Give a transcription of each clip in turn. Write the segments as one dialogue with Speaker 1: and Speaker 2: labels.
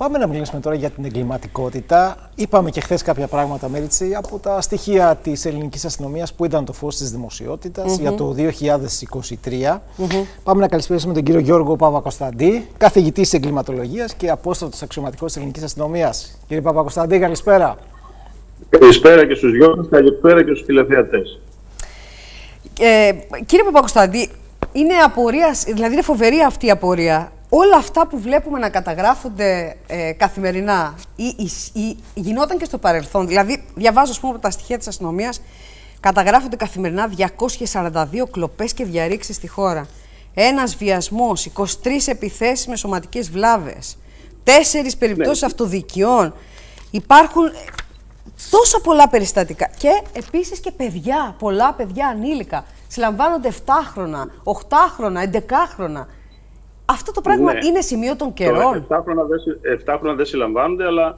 Speaker 1: Πάμε να μιλήσουμε τώρα για την εγκληματικότητα. Είπαμε και χθες κάποια πράγματα, Μέριτσι, από τα στοιχεία της ελληνικής αστυνομίας που ήταν το φως της δημοσιότητας για το 2023. Πάμε να καλησπέρισουμε τον κύριο Γιώργο Παπακοσταντή, καθηγητής εγκληματολογίας και απόστατος αξιωματικός της ελληνικής αστυνομίας. Κύριε Παπακοσταντή, καλησπέρα.
Speaker 2: Καλησπέρα και στους δυο σας, καλησπέρα και στους τηλεθεατές.
Speaker 3: Κύριε Παπακοσταντή, είναι απορία, δηλαδή είναι φοβερή αυτή η απορία. Όλα αυτά που βλέπουμε να καταγράφονται καθημερινά ή γινόταν και στο παρελθόν. Δηλαδή, διαβάζω ας πούμε, από τα στοιχεία της αστυνομίας, καταγράφονται καθημερινά 242 κλοπές και διαρρήξεις στη χώρα. Ένας βιασμός, 23 επιθέσεις με σωματικές βλάβες, 4 περιπτώσεις αυτοδικιών. Υπάρχουν τόσα πολλά περιστατικά. Και επίσης και παιδιά, πολλά παιδιά ανήλικα. Συλλαμβάνονται 7χρονα, 8χρονα, 11χρονα. Αυτό το πράγμα είναι σημείο των καιρών.
Speaker 2: 7χρονα δεν συλλαμβάνονται, αλλά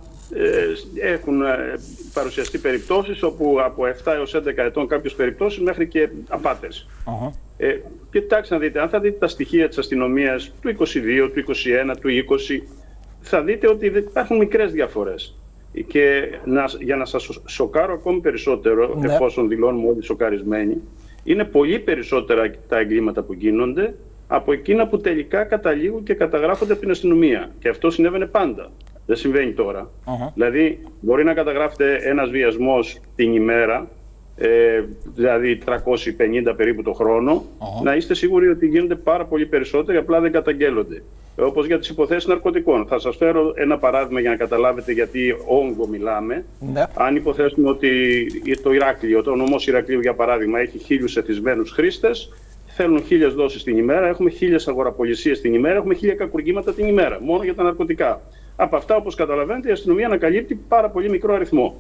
Speaker 2: έχουν παρουσιαστεί περιπτώσεις όπου από 7 έως 11 ετών κάποιες περιπτώσεις μέχρι και απάτες. Κοιτάξτε να δείτε, αν θα δείτε τα στοιχεία της αστυνομίας του 22, του 21, του 20, θα δείτε ότι υπάρχουν μικρές διαφορές. Και για να σας σοκάρω ακόμη περισσότερο, εφόσον δηλώνουμε όλοι σοκαρισμένοι, είναι πολύ περισσότερα τα εγκλήματα που γίνονται από εκείνα που τελικά καταλήγουν και καταγράφονται από την αστυνομία. Και αυτό συνέβαινε πάντα. Δεν συμβαίνει τώρα. Δηλαδή, μπορεί να καταγράφεται ένας βιασμός την ημέρα, δηλαδή 350 περίπου το χρόνο, να είστε σίγουροι ότι γίνονται πάρα πολύ περισσότεροι, απλά δεν καταγγέλλονται. Όπως για τις υποθέσεις ναρκωτικών. Θα σας φέρω ένα παράδειγμα για να καταλάβετε γιατί όγκο μιλάμε. Αν υποθέσουμε ότι το Ηράκλειο, το νομός Ηρακλείου για παράδειγμα, έχει 1000 εθισμένους χρήστες, θέλουν 1000 δόσεις την ημέρα, έχουμε 1000 αγοραπολισίες την ημέρα, έχουμε 1000 κακουργήματα την ημέρα, μόνο για τα ναρκωτικά. Από αυτά, όπως καταλαβαίνετε, η αστυνομία ανακαλύπτει πάρα πολύ μικρό αριθμό.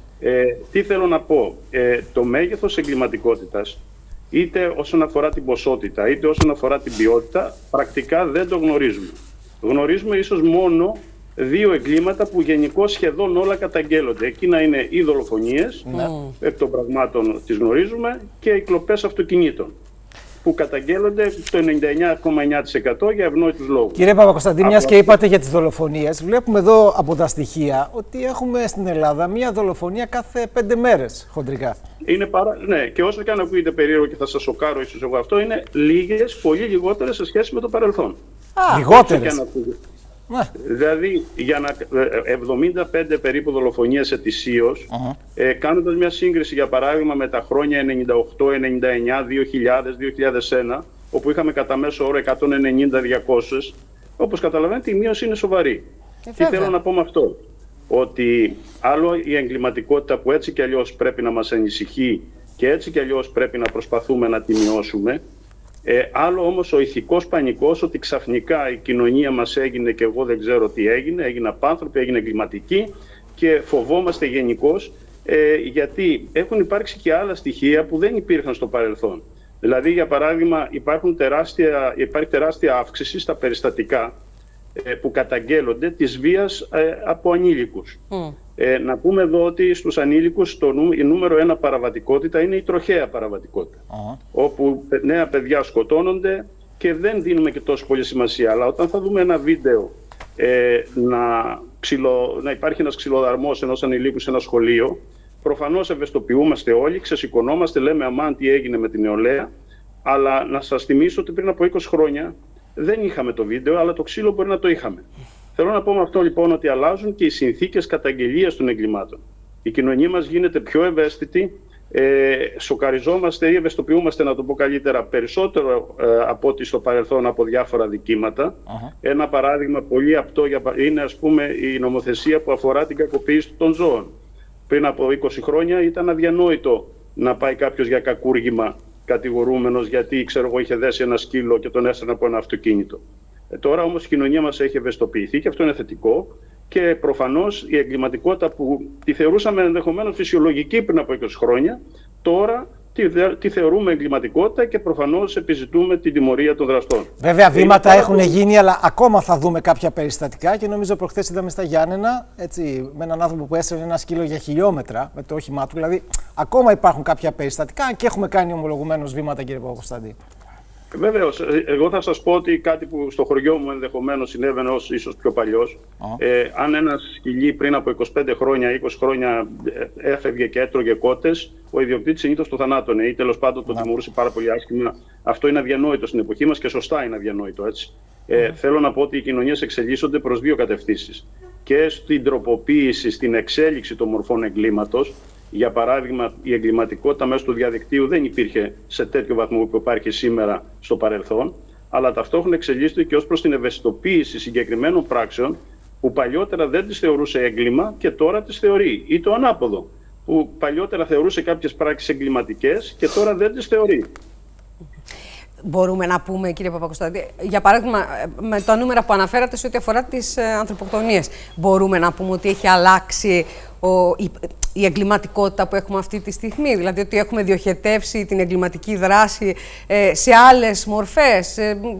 Speaker 2: Τι θέλω να πω, το μέγεθος εγκληματικότητας, είτε όσον αφορά την ποσότητα, είτε όσον αφορά την ποιότητα, πρακτικά δεν το γνωρίζουμε. Γνωρίζουμε ίσως μόνο 2 εγκλήματα που γενικώς σχεδόν όλα καταγγέλλονται. Εκείνα είναι οι δολοφονίες, εκ των πραγμάτων τις γνωρίζουμε, και οι κλοπές αυτοκινήτων, που καταγγέλλονται το 99,9% για ευνόητους λόγους. Κύριε
Speaker 1: Παπακοσταντή, μιας και είπατε για τις δολοφονίες, βλέπουμε εδώ από τα στοιχεία ότι έχουμε στην Ελλάδα μία δολοφονία κάθε 5 μέρες χοντρικά.
Speaker 2: Ναι, και όσο και αν ακούγεται περίεργο και θα σας σοκάρω ίσως εγώ αυτό, είναι λίγες, πολύ λιγότερες σε σχέση με το παρελθόν.
Speaker 1: Λιγότερες.
Speaker 2: Δηλαδή, για 75 περίπου δολοφονίες ετησίως, κάνοντας μια σύγκριση για παράδειγμα με τα χρόνια 98, 99, 2000, 2001, όπου είχαμε κατά μέσο όρο 190-200, όπως καταλαβαίνετε η μείωση είναι σοβαρή. Τι θέλω να πω με αυτό? Ότι άλλο η εγκληματικότητα που έτσι κι αλλιώς πρέπει να μας ανησυχεί και έτσι κι αλλιώς πρέπει να προσπαθούμε να τη μειώσουμε, άλλο όμως ο ηθικός πανικός ότι ξαφνικά η κοινωνία μας έγινε και εγώ δεν ξέρω τι έγινε, έγινε απάνθρωπη, έγινε εγκληματική και φοβόμαστε γενικώς, γιατί έχουν υπάρξει και άλλα στοιχεία που δεν υπήρχαν στο παρελθόν. Δηλαδή, για παράδειγμα, υπάρχει τεράστια αύξηση στα περιστατικά που καταγγέλλονται της βίας από ανήλικους. Να πούμε εδώ ότι στους ανήλικους η νούμερο 1 παραβατικότητα είναι η τροχαία παραβατικότητα, όπου νέα παιδιά σκοτώνονται και δεν δίνουμε και τόσο πολύ σημασία. Αλλά όταν θα δούμε ένα βίντεο να υπάρχει ένας ξυλοδαρμός ενός ανηλίκου σε ένα σχολείο, προφανώς ευαισθητοποιούμαστε όλοι, ξεσηκωνόμαστε, λέμε αμάν τι έγινε με την νεολαία, αλλά να σας θυμίσω ότι πριν από 20 χρόνια δεν είχαμε το βίντεο, αλλά το ξύλο μπορεί να το είχαμε. Θέλω να πω με αυτό λοιπόν ότι αλλάζουν και οι συνθήκες καταγγελίας των εγκλημάτων. Η κοινωνία μας γίνεται πιο ευαίσθητη, σοκαριζόμαστε ή ευαισθητοποιούμαστε, να το πω καλύτερα, περισσότερο από ό,τι στο παρελθόν από διάφορα δικήματα. Ένα παράδειγμα πολύ απτό είναι ας πούμε η νομοθεσία που αφορά την κακοποίηση των ζώων. Πριν από 20 χρόνια ήταν αδιανόητο να πάει κάποιος για κακούργημα κατηγορούμενος γιατί ξέρω εγώ είχε δέσει ένα σκύλο και τον έστελνε από ένα αυτοκίνητο. Τώρα όμως η κοινωνία μας έχει ευαισθητοποιηθεί και αυτό είναι θετικό, και προφανώς η εγκληματικότητα που τη θεωρούσαμε ενδεχομένως φυσιολογική πριν από 20 χρόνια, τώρα τη θεωρούμε εγκληματικότητα και προφανώς επιζητούμε την τιμωρία των δραστών.
Speaker 1: Βέβαια, βήματα έχουν γίνει, αλλά ακόμα θα δούμε κάποια περιστατικά και νομίζω προχθές είδαμε στα Γιάννενα, έτσι, με έναν άνθρωπο που έσαιρνε ένα σκύλο για χιλιόμετρα με το όχημά του. Δηλαδή, ακόμα υπάρχουν κάποια περιστατικά και έχουμε κάνει ομολογουμένως βήματα, κύριε Παπακοσταντή.
Speaker 2: Βεβαίως, εγώ θα σας πω ότι κάτι που στο χωριό μου ενδεχομένως συνέβαινε ως ίσως πιο παλιός. Αν ένα σκυλί πριν από 25 χρόνια, 20 χρόνια έφευγε και έτρωγε κότες, ο ιδιοκτήτης συνήθως το θανάτωνε ή τέλος πάντων το τιμωρούσε πάρα πολύ άσχημα. Αυτό είναι αδιανόητο στην εποχή μας και σωστά είναι αδιανόητο, έτσι. Θέλω να πω ότι οι κοινωνίες εξελίσσονται προς δύο κατευθύνσεις. Και στην τροποποίηση, στην εξέλιξη των μορφών εγκλήματος. Για παράδειγμα, η εγκληματικότητα μέσω του διαδικτύου δεν υπήρχε σε τέτοιο βαθμό που υπάρχει σήμερα στο παρελθόν, αλλά ταυτόχρονα εξελίσσεται και ως προς την ευαισθητοποίηση συγκεκριμένων πράξεων που παλιότερα δεν τις θεωρούσε έγκλημα και τώρα τις θεωρεί. Ή το ανάποδο, που παλιότερα θεωρούσε κάποιες πράξεις εγκληματικές και τώρα δεν τις θεωρεί.
Speaker 3: Μπορούμε να πούμε, κύριε Παπακοσταντή, για παράδειγμα, με τα νούμερα που αναφέρατε σε ό,τι αφορά τις ανθρωποκτονίες, μπορούμε να πούμε ότι έχει αλλάξει η εγκληματικότητα που έχουμε αυτή τη στιγμή, δηλαδή ότι έχουμε διοχετεύσει την εγκληματική δράση σε άλλες μορφές,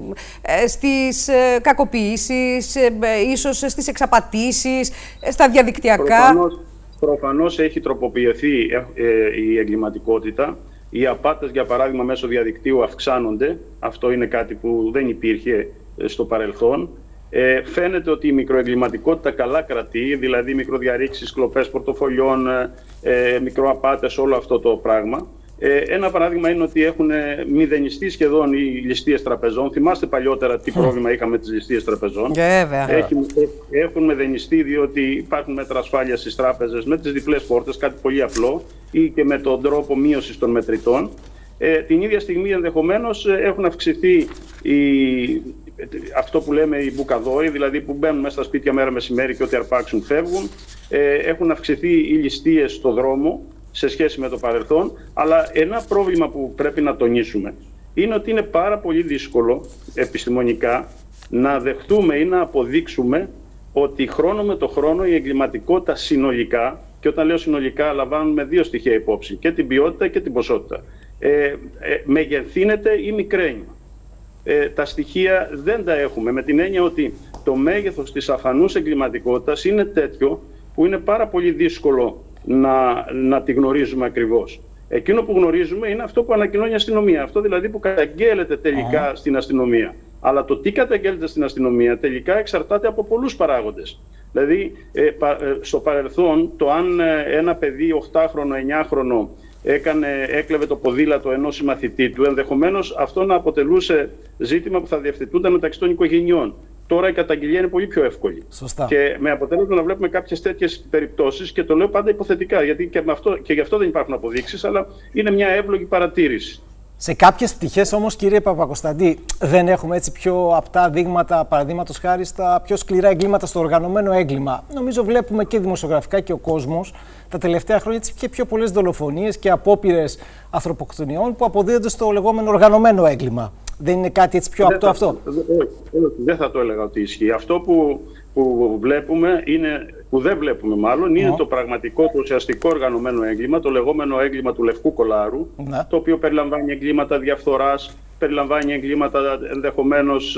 Speaker 3: στις κακοποιήσεις, ίσως στις εξαπατήσεις, στα διαδικτυακά.
Speaker 2: Προφανώς έχει τροποποιηθεί η εγκληματικότητα. Οι απάτες, για παράδειγμα, μέσω διαδικτύου αυξάνονται. Αυτό είναι κάτι που δεν υπήρχε στο παρελθόν. Φαίνεται ότι η μικροεγκληματικότητα καλά κρατεί, δηλαδή μικροδιαρρήξεις, κλοπές πορτοφολιών, μικροαπάτες, όλο αυτό το πράγμα. Ένα παράδειγμα είναι ότι έχουν μηδενιστεί σχεδόν οι ληστείες τραπεζών. Θυμάστε παλιότερα τι πρόβλημα είχαμε με τις ληστείες τραπεζών. Έχουν μηδενιστεί διότι υπάρχουν μέτρα ασφάλειας στις τράπεζες με τις διπλές πόρτες, κάτι πολύ απλό, ή και με τον τρόπο μείωσης των μετρητών. Την ίδια στιγμή ενδεχομένως έχουν αυξηθεί αυτό που λέμε οι μπουκαδόροι, δηλαδή που μπαίνουν μέσα στα σπίτια μέρα μεσημέρι και ό,τι αρπάξουν φεύγουν. Έχουν αυξηθεί οι ληστείες στο δρόμο σε σχέση με το παρελθόν, αλλά ένα πρόβλημα που πρέπει να τονίσουμε είναι ότι είναι πάρα πολύ δύσκολο επιστημονικά να δεχτούμε ή να αποδείξουμε ότι χρόνο με το χρόνο η εγκληματικότητα συνολικά, και όταν λέω συνολικά λαμβάνουμε δύο στοιχεία υπόψη, και την ποιότητα και την ποσότητα, μεγεθύνεται ή μικραίνει. Τα στοιχεία δεν τα έχουμε, με την έννοια ότι το μέγεθος της αφανούς εγκληματικότητας είναι τέτοιο που είναι πάρα πολύ δύσκολο να τη γνωρίζουμε ακριβώς. Εκείνο που γνωρίζουμε είναι αυτό που ανακοινώνει η αστυνομία, αυτό δηλαδή που καταγγέλλεται τελικά στην αστυνομία. Αλλά το τι καταγγέλλεται στην αστυνομία τελικά εξαρτάται από πολλούς παράγοντες. Δηλαδή, στο παρελθόν, το αν ένα παιδί 8χρονο, 9χρονο έκλεβε το ποδήλατο ενός συμμαθητή του, ενδεχομένως αυτό να αποτελούσε ζήτημα που θα διευθετούνταν μεταξύ των οικογενειών. Τώρα η καταγγελία είναι πολύ πιο εύκολη.
Speaker 1: Σωστά.
Speaker 2: Και με αποτέλεσμα να βλέπουμε κάποιες τέτοιες περιπτώσεις, και το λέω πάντα υποθετικά, γιατί και γι' αυτό δεν υπάρχουν αποδείξεις, αλλά είναι μια εύλογη παρατήρηση.
Speaker 1: Σε κάποιες πτυχές όμως, κύριε Παπακοσταντή, δεν έχουμε έτσι πιο απτά δείγματα, παραδείγματος χάρη στα πιο σκληρά εγκλήματα, στο οργανωμένο έγκλημα. Νομίζω βλέπουμε και δημοσιογραφικά και ο κόσμος τα τελευταία χρόνια έτσι, και πιο πολλές δολοφονίες και απόπειρες ανθρωποκτονιών που αποδίδονται στο λεγόμενο οργανωμένο έγκλημα. Δεν είναι κάτι έτσι πιο απτό αυτό?
Speaker 2: Δεν θα το έλεγα ότι ισχύει. Αυτό που βλέπουμε που δεν βλέπουμε μάλλον, είναι το πραγματικό, το ουσιαστικό οργανωμένο έγκλημα, το λεγόμενο έγκλημα του λευκού κολάρου, το οποίο περιλαμβάνει εγκλήματα διαφθοράς, περιλαμβάνει εγκλήματα ενδεχομένως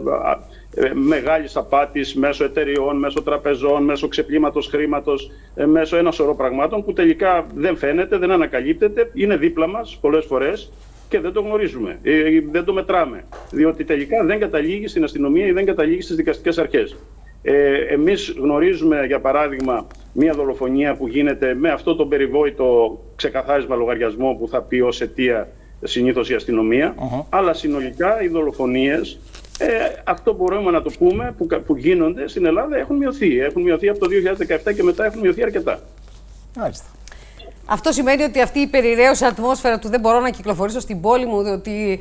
Speaker 2: μεγάλης απάτης μέσω εταιριών, μέσω τραπεζών, μέσω ξεπλήματος χρήματος, μέσω ένα σωρό πραγμάτων που τελικά δεν φαίνεται, δεν ανακαλύπτεται, είναι δίπλα μας πολλές φορές και δεν το γνωρίζουμε, δεν το μετράμε, διότι τελικά δεν καταλήγει στην αστυνομία ή δεν καταλήγει στις δικαστικές αρχές. Εμείς γνωρίζουμε, για παράδειγμα, μία δολοφονία που γίνεται με αυτό τον περιβόητο ξεκαθάρισμα λογαριασμό που θα πει ως αιτία συνήθως η αστυνομία, αλλά συνολικά οι δολοφονίες, αυτό μπορούμε να το πούμε, που γίνονται στην Ελλάδα έχουν μειωθεί. Έχουν μειωθεί από το 2017 και μετά έχουν μειωθεί αρκετά.
Speaker 1: Μάλιστα.
Speaker 3: Αυτό σημαίνει ότι αυτή η περιραίωση ατμόσφαιρα του δεν μπορώ να κυκλοφορήσω στην πόλη μου, ότι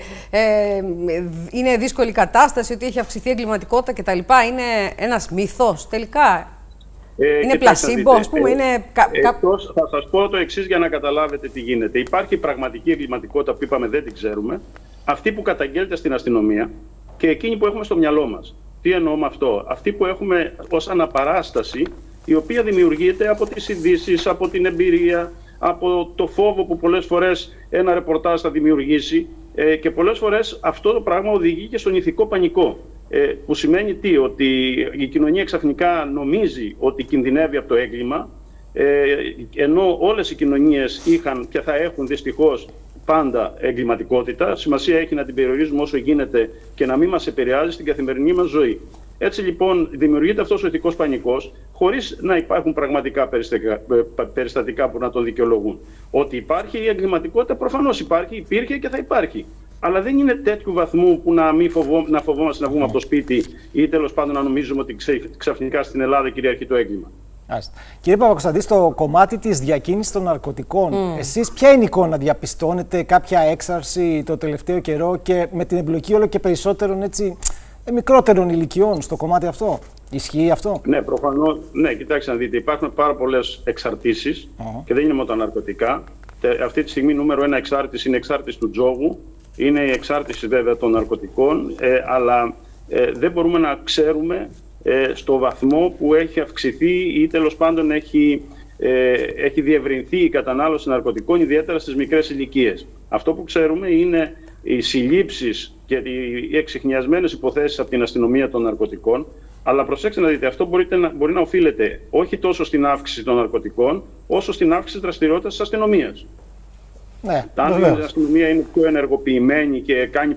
Speaker 3: είναι δύσκολη κατάσταση, ότι έχει αυξηθεί η εγκληματικότητα κτλ. Είναι ένας μύθος τελικά? Είναι πλασίμπο, ας πούμε?
Speaker 2: Θα σας πω το εξής για να καταλάβετε τι γίνεται. Υπάρχει πραγματική εγκληματικότητα που είπαμε δεν την ξέρουμε, αυτή που καταγγέλλεται στην αστυνομία και εκείνη που έχουμε στο μυαλό μας. Τι εννοώ με αυτό? Αυτή που έχουμε ως αναπαράσταση, η οποία δημιουργείται από τις ειδήσεις, από την εμπειρία, από το φόβο που πολλές φορές ένα ρεπορτάζ θα δημιουργήσει, και πολλές φορές αυτό το πράγμα οδηγεί και στον ηθικό πανικό, που σημαίνει τι? Ότι η κοινωνία ξαφνικά νομίζει ότι κινδυνεύει από το έγκλημα, ενώ όλες οι κοινωνίες είχαν και θα έχουν δυστυχώς πάντα εγκληματικότητα. Σημασία έχει να την περιορίζουμε όσο γίνεται και να μην μας επηρεάζει στην καθημερινή μας ζωή. Έτσι λοιπόν δημιουργείται αυτός ο ηθικός πανικός, χωρίς να υπάρχουν πραγματικά περιστατικά που να τον δικαιολογούν. Ότι υπάρχει η εγκληματικότητα, προφανώς υπάρχει, υπήρχε και θα υπάρχει. Αλλά δεν είναι τέτοιου βαθμού που να φοβόμαστε να βγούμε από το σπίτι ή τέλος πάντων να νομίζουμε ότι ξαφνικά στην Ελλάδα κυριαρχεί το έγκλημα.
Speaker 1: Κύριε Παπακοσταντή, στο κομμάτι της διακίνησης των ναρκωτικών, εσείς ποια είναι η εικόνα διαπιστώνετε, κάποια έξαρση το τελευταίο καιρό και με την εμπλοκή όλο και περισσότερων μικρότερων ηλικιών στο κομμάτι αυτό? Ισχύει αυτό?
Speaker 2: Ναι, προφανώς. Ναι, κοιτάξτε να δείτε, υπάρχουν πάρα πολλές εξαρτήσεις και δεν είναι μόνο τα ναρκωτικά. Αυτή τη στιγμή νούμερο 1 εξάρτηση είναι η εξάρτηση του τζόγου, είναι η εξάρτηση βέβαια των ναρκωτικών, αλλά δεν μπορούμε να ξέρουμε στο βαθμό που έχει αυξηθεί ή τέλος πάντων έχει διευρυνθεί η κατανάλωση ναρκωτικών, ιδιαίτερα στις μικρές ηλικίες. Αυτό που ξέρουμε είναι οι συλλήψεις και οι εξιχνιασμένες υποθέσεις από την αστυνομία των ναρκωτικών. Αλλά προσέξτε να δείτε, αυτό μπορεί να οφείλεται όχι τόσο στην αύξηση των ναρκωτικών, όσο στην αύξηση της δραστηριότητας της αστυνομίας.
Speaker 1: Ναι,
Speaker 2: αν η αστυνομία είναι πιο ενεργοποιημένη και κάνει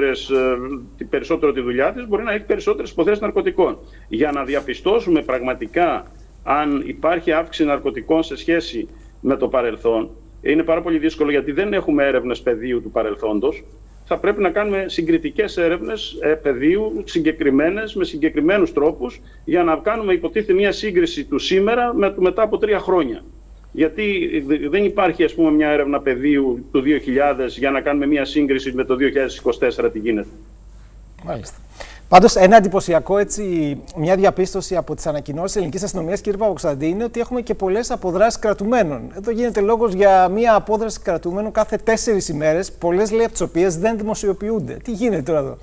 Speaker 2: περισσότερο τη δουλειά της, μπορεί να έχει περισσότερες υποθέσεις ναρκωτικών. Για να διαπιστώσουμε πραγματικά αν υπάρχει αύξηση ναρκωτικών σε σχέση με το παρελθόν, είναι πάρα πολύ δύσκολο, γιατί δεν έχουμε έρευνες πεδίου του παρελθόντος. Θα πρέπει να κάνουμε συγκριτικές έρευνες πεδίου, συγκεκριμένες, με συγκεκριμένους τρόπους, για να κάνουμε υποτίθεται μια σύγκριση του σήμερα μετά από 3 χρόνια. Γιατί δεν υπάρχει, ας πούμε, μια έρευνα πεδίου του 2000 για να κάνουμε μια σύγκριση με το 2024 τι γίνεται.
Speaker 1: Μάλιστα. Πάντως, ένα εντυπωσιακό, μια διαπίστωση από τις ανακοινώσεις της ελληνικής αστυνομίας, κύριε Παπακοσταντή, είναι ότι έχουμε και πολλές αποδράσεις κρατουμένων. Εδώ γίνεται λόγος για μια απόδραση κρατουμένων κάθε 4 ημέρες, πολλές λέει από τις οποίες δεν δημοσιοποιούνται. Τι γίνεται τώρα εδώ?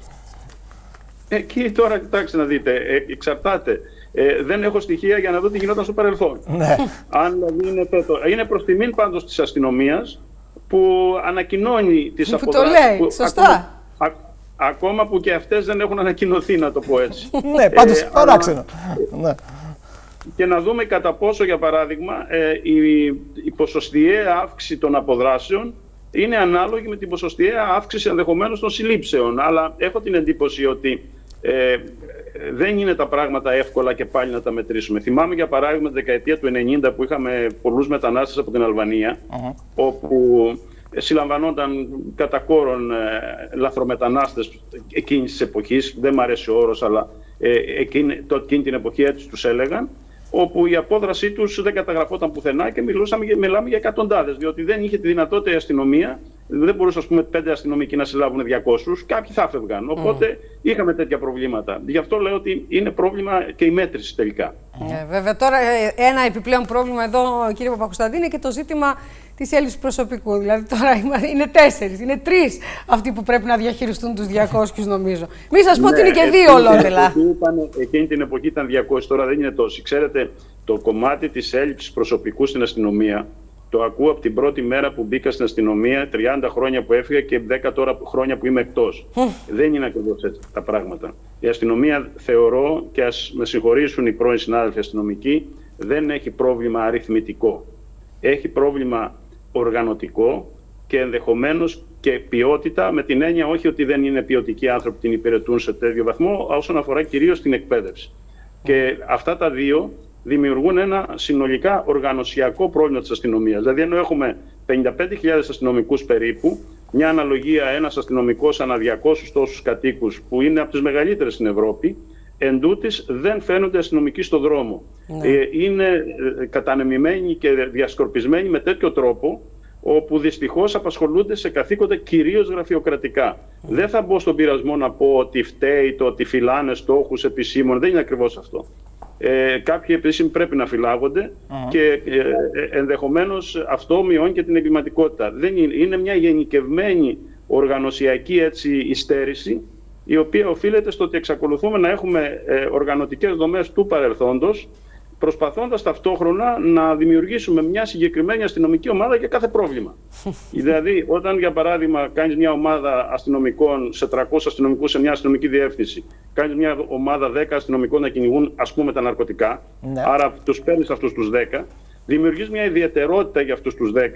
Speaker 2: Εκεί τώρα, κοιτάξτε να δείτε, εξαρτάται. Δεν έχω στοιχεία για να δω τι γινόταν στο παρελθόν.
Speaker 1: Ναι.
Speaker 2: Αν δηλαδή είναι προς τιμήν πάντως της αστυνομίας που ανακοινώνει τις αποδράσεις.
Speaker 3: Το λέει, σωστά.
Speaker 2: Ακόμα που και αυτές δεν έχουν ανακοινωθεί, να το πω έτσι.
Speaker 1: Ναι, πάντως παράξενο. Ναι.
Speaker 2: Και να δούμε κατά πόσο, για παράδειγμα, η ποσοστιαία αύξηση των αποδράσεων είναι ανάλογη με την ποσοστιαία αύξηση ενδεχομένως των συλλήψεων. Αλλά έχω την εντύπωση ότι δεν είναι τα πράγματα εύκολα και πάλι να τα μετρήσουμε. Θυμάμαι για παράδειγμα τη δεκαετία του 90 που είχαμε πολλούς μετανάστες από την Αλβανία, όπου συλλαμβανόταν κατά κόρον λαθρομετανάστες εκείνης της εποχής, δεν μ' αρέσει ο όρος, αλλά εκείνη την εποχή έτσι τους έλεγαν, όπου η απόδρασή τους δεν καταγραφόταν πουθενά και μιλάμε για εκατοντάδες, διότι δεν είχε τη δυνατότητα η αστυνομία, δεν μπορούσε, ας πούμε, 5 αστυνομικοί να συλλάβουν 200, κάποιοι θα έφευγαν. Οπότε είχαμε τέτοια προβλήματα. Γι' αυτό λέω ότι είναι πρόβλημα και η μέτρηση τελικά.
Speaker 3: Βέβαια, τώρα ένα επιπλέον πρόβλημα εδώ, κύριε Παπακοσταντή, είναι και το ζήτημα της έλλειψης προσωπικού. Δηλαδή, τώρα είναι 4, είναι 3 αυτοί που πρέπει να διαχειριστούν τους 200, νομίζω. Μην σας πω ότι είναι και 2 ολότελα.
Speaker 2: Εκείνη την εποχή ήταν 200, τώρα δεν είναι τόσοι. Ξέρετε, το κομμάτι της έλλειψης προσωπικού στην αστυνομία το ακούω από την πρώτη μέρα που μπήκα στην αστυνομία, 30 χρόνια που έφυγα και 10 τώρα χρόνια που είμαι εκτός. Δεν είναι ακριβώς έτσι τα πράγματα. Η αστυνομία, θεωρώ, και ας με συγχωρήσουν οι πρώην συνάδελφοι αστυνομικοί, δεν έχει πρόβλημα αριθμητικό. Έχει πρόβλημα οργανωτικό και ενδεχομένως και ποιότητα, με την έννοια όχι ότι δεν είναι ποιοτικοί άνθρωποι που την υπηρετούν σε τέτοιο βαθμό, όσον αφορά κυρίως την εκπαίδευση. Και αυτά τα δύο δημιουργούν ένα συνολικά οργανωσιακό πρόβλημα της αστυνομίας. Δηλαδή, ενώ έχουμε 55.000 αστυνομικούς περίπου, μια αναλογία ένας αστυνομικός ανά 200 τόσους κατοίκους, που είναι από τις μεγαλύτερες στην Ευρώπη, εντούτοις δεν φαίνονται αστυνομικοί στον δρόμο. Είναι κατανεμημένοι και διασκορπισμένοι με τέτοιο τρόπο, όπου δυστυχώς απασχολούνται σε καθήκοντα κυρίως γραφειοκρατικά. Δεν θα μπω στον πειρασμό να πω ότι φταίει το ότι φυλάνε στόχους επισήμων. Δεν είναι ακριβώς αυτό. Κάποιοι επίσημοι πρέπει να φυλάγονται και ενδεχομένως αυτό μειώνει και την εγκληματικότητα. Είναι μια γενικευμένη οργανωσιακή υστέρηση, η οποία οφείλεται στο ότι εξακολουθούμε να έχουμε οργανωτικές δομές του παρελθόντος, προσπαθώντας ταυτόχρονα να δημιουργήσουμε μια συγκεκριμένη αστυνομική ομάδα για κάθε πρόβλημα. Δηλαδή, όταν για παράδειγμα κάνεις μια ομάδα αστυνομικών σε 300 αστυνομικούς σε μια αστυνομική διεύθυνση, κάνεις μια ομάδα 10 αστυνομικών να κυνηγούν, ας πούμε, τα ναρκωτικά, άρα τους παίρνεις αυτούς τους 10, δημιουργείς μια ιδιαιτερότητα για αυτούς τους 10,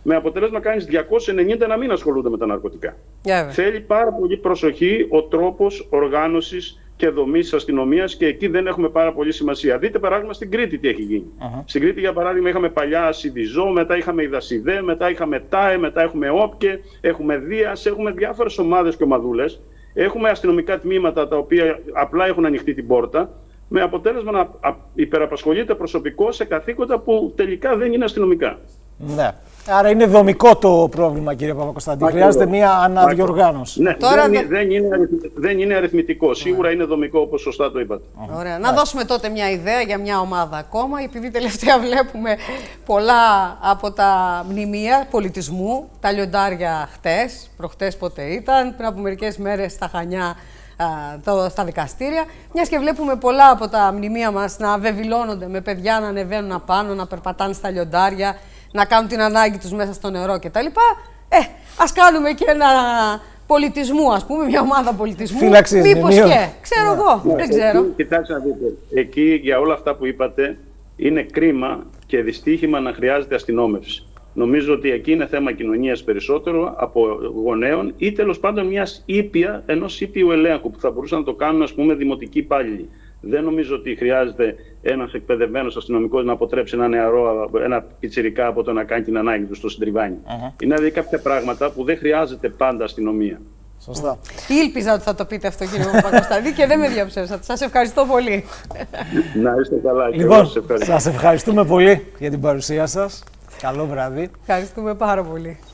Speaker 2: με αποτέλεσμα κάνεις 290 να μην ασχολούνται με τα ναρκωτικά. Θέλει πάρα πολύ προσοχή ο τρόπος οργάνωσης και δομής της αστυνομίας και εκεί δεν έχουμε πάρα πολύ σημασία. Δείτε παράδειγμα στην Κρήτη τι έχει γίνει. Στην Κρήτη, για παράδειγμα, είχαμε παλιά Σιβιζό, μετά είχαμε Ιδασιδέ, μετά είχαμε ΤΑΕ, μετά έχουμε ΟΠΚΕ, έχουμε Δίας, έχουμε διάφορες ομάδες και ομαδούλες. Έχουμε αστυνομικά τμήματα τα οποία απλά έχουν ανοιχτεί την πόρτα, με αποτέλεσμα να υπεραπασχολείται προσωπικό σε καθήκοντα που τελικά δεν είναι αστυνομικά.
Speaker 1: Ναι. Άρα είναι δομικό το πρόβλημα, κύριε Παπακοσταντή. Χρειάζεται μια αναδιοργάνωση.
Speaker 2: Ναι, δεν είναι αριθμητικό. Σίγουρα είναι δομικό, όπως σωστά το είπατε.
Speaker 3: Ωραία. Να δώσουμε τότε μια ιδέα για μια ομάδα ακόμα, επειδή τελευταία βλέπουμε πολλά από τα μνημεία πολιτισμού, τα λιοντάρια χτες, προχτές πότε ήταν, πριν από μερικές μέρες στα Χανιά, στα δικαστήρια. Μιας και βλέπουμε πολλά από τα μνημεία μας να βεβηλώνονται με παιδιά να ανεβαίνουν απάνω, να περπατάνε στα λιοντάρια, να κάνουν την ανάγκη τους μέσα στο νερό κτλ. Ας κάνουμε και ένα πολιτισμού, ας πούμε, μια ομάδα πολιτισμού. Μήπως και, ξέρω εγώ, δεν ξέρω.
Speaker 2: Κοιτάξτε να δείτε, εκεί για όλα αυτά που είπατε είναι κρίμα και δυστύχημα να χρειάζεται αστυνόμευση. Νομίζω ότι εκεί είναι θέμα κοινωνίας περισσότερο από γονέων ή τέλος πάντων ενός ήπιου ελέγχου που θα μπορούσαν να το κάνουν, ας πούμε, δημοτικοί υπάλληλοι. Δεν νομίζω ότι χρειάζεται ένας εκπαιδευμένος αστυνομικός να αποτρέψει ένα νεαρό, ένα πιτσιρικά από το να κάνει την ανάγκη του στο συντριβάνι. Είναι δηλαδή κάποια πράγματα που δεν χρειάζεται πάντα αστυνομία.
Speaker 1: Σωστά.
Speaker 3: Ήλπιζα ότι θα το πείτε αυτό, κύριε Παπακοσταντή, και δεν με διαψεύσατε. Σας ευχαριστώ πολύ.
Speaker 2: Να είστε καλά.
Speaker 1: Λοιπόν, σας ευχαριστούμε πολύ για την παρουσία σας. Καλό βράδυ.
Speaker 3: Ευχαριστούμε πάρα πολύ.